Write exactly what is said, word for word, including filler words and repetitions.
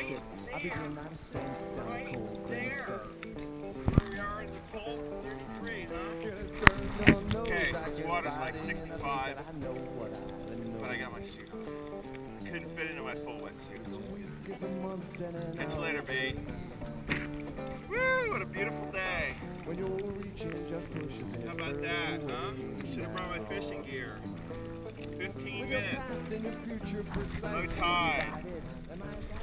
There, right there. See where we are in the cold thirty-three, huh? Okay, this water's like sixty-five, but I got my suit on. I couldn't fit into my full wetsuit. Catch you later, B. Woo, what a beautiful day. How about that, huh? Should have brought my fishing gear. fifteen minutes. Low tide.